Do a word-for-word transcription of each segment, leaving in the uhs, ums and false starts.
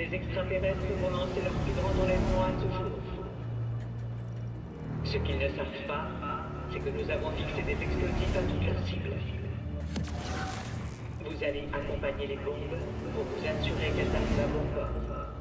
Les extraterrestres vont lancer leur plus grand enlèvement à ce jour. Ce qu'ils ne savent pas, c'est que nous avons fixé des explosifs à toute leur cible. Vous allez accompagner les bombes pour vous assurer qu'elles arrivent à bon port.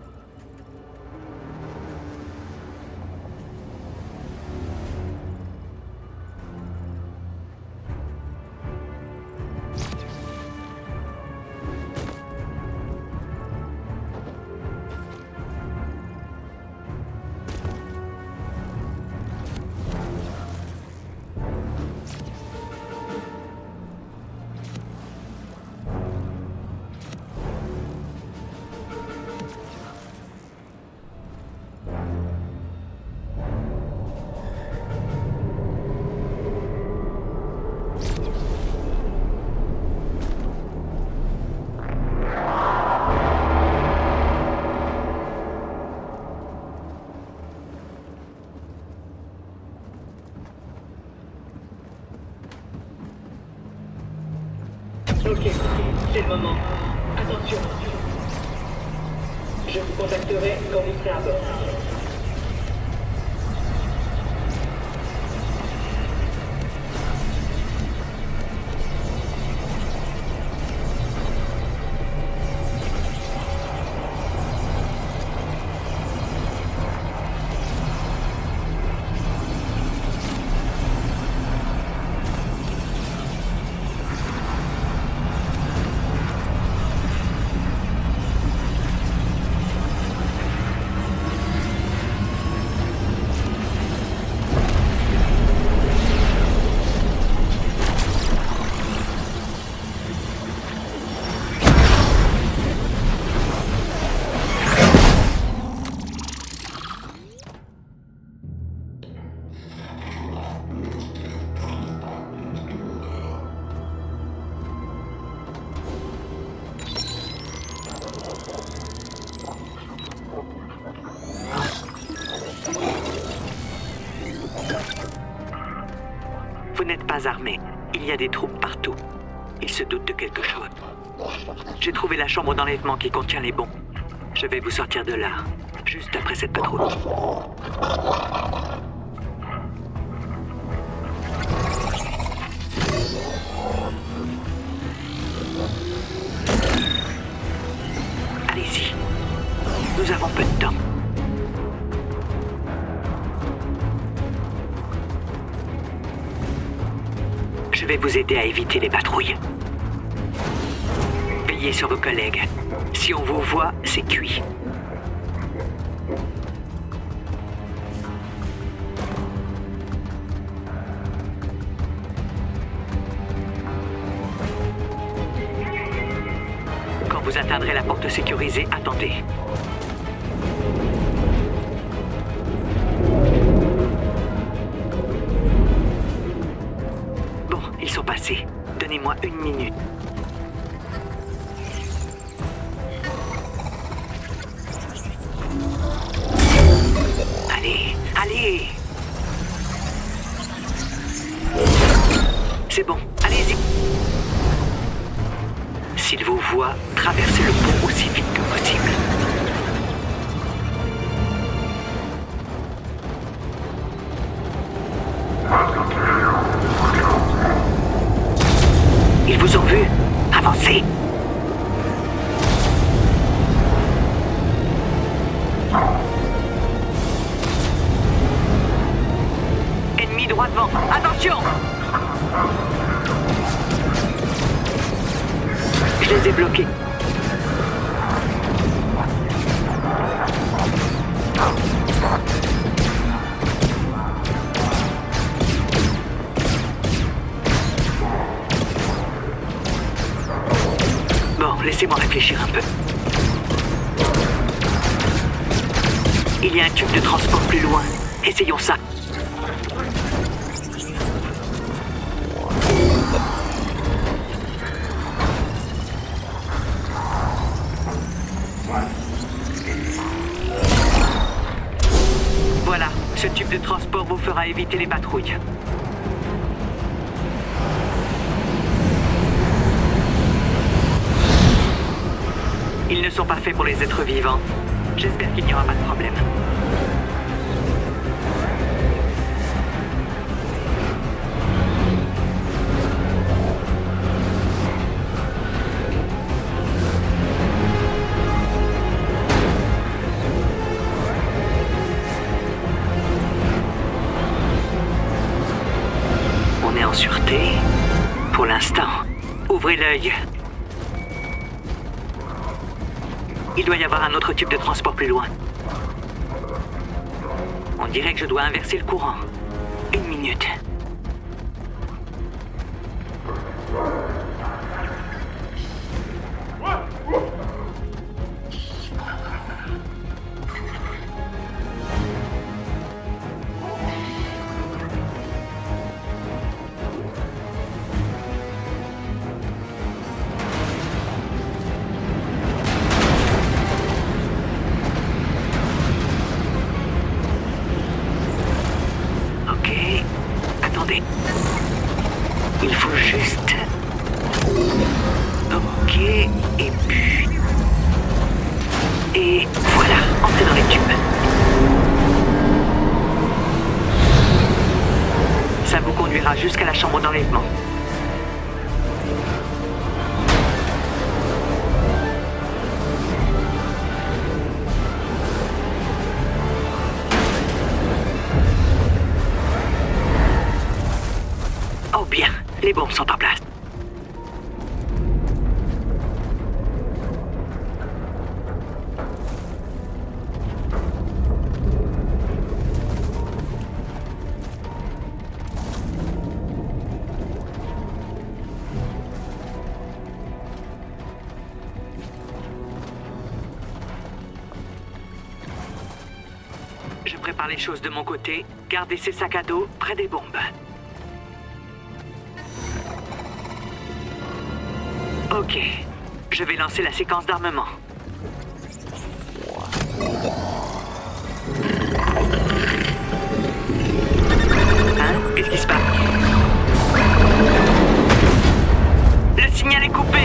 Ok, c'est le moment. Attention. Je vous contacterai quand vous serez à bord. Vous n'êtes pas armé. Il y a des troupes partout. Ils se doutent de quelque chose. J'ai trouvé la chambre d'enlèvement qui contient les bombes. Je vais vous sortir de là, juste après cette patrouille. Allez-y. Nous avons peu de temps. Je vais vous aider à éviter les patrouilles. Veillez sur vos collègues. Si on vous voit, c'est cuit. Quand vous atteindrez la porte sécurisée, attendez. Ils sont passés. Donnez-moi une minute. Allez, allez. C'est bon, allez-y. S'ils vous voient, traversez le pont aussi vite que possible. Ils vous ont vu. Avancez. Ennemi droit devant. Attention. Je les ai bloqués. Laissez-moi réfléchir un peu. Il y a un tube de transport plus loin. Essayons ça. Voilà, ce tube de transport vous fera éviter les patrouilles. Ils ne sont pas faits pour les êtres vivants. J'espère qu'il n'y aura pas de problème. On est en sûreté. Pour l'instant. Ouvrez l'œil. Il doit y avoir un autre tube de transport plus loin. On dirait que je dois inverser le courant. Une minute. Il faut juste... Ok, et puis... Et voilà, entrez dans les tubes. Ça vous conduira jusqu'à la chambre d'enlèvement. Oh bien, les bombes sont en place. Je prépare les choses de mon côté. Gardez ces sacs à dos près des bombes. Ok, je vais lancer la séquence d'armement. Hein? Qu'est-ce qui se passe? Le signal est coupé.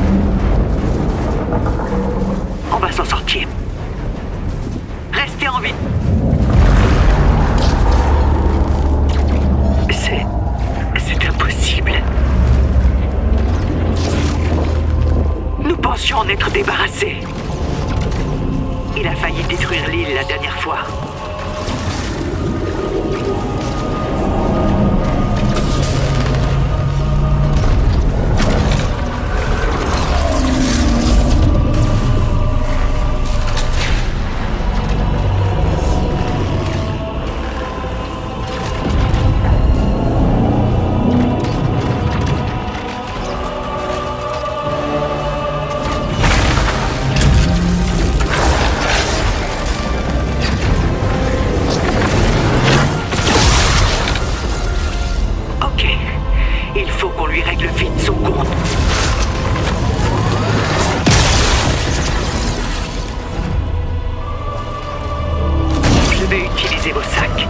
On va s'en sortir. Restez en vie. C'est... c'est impossible. Nous pensions en être débarrassés. Il a failli détruire l'île la dernière fois. Utilisez vos sacs.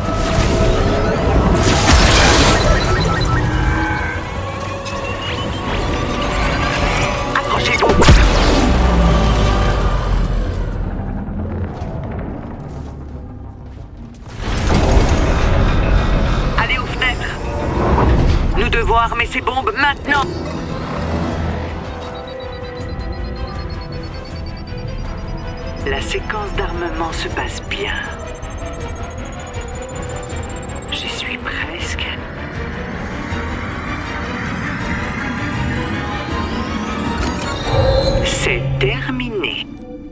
Accrochez-vous. Allez aux fenêtres. Nous devons armer ces bombes maintenant. La séquence d'armement se passe bien. J'y suis presque. C'est terminé.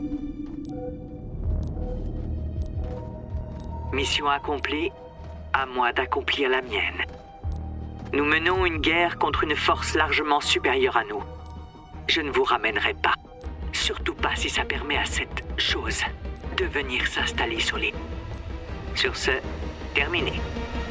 Mission accomplie, à moi d'accomplir la mienne. Nous menons une guerre contre une force largement supérieure à nous. Je ne vous ramènerai pas. Surtout pas si ça permet à cette chose de venir s'installer sur l'île. Sur ce, terminé.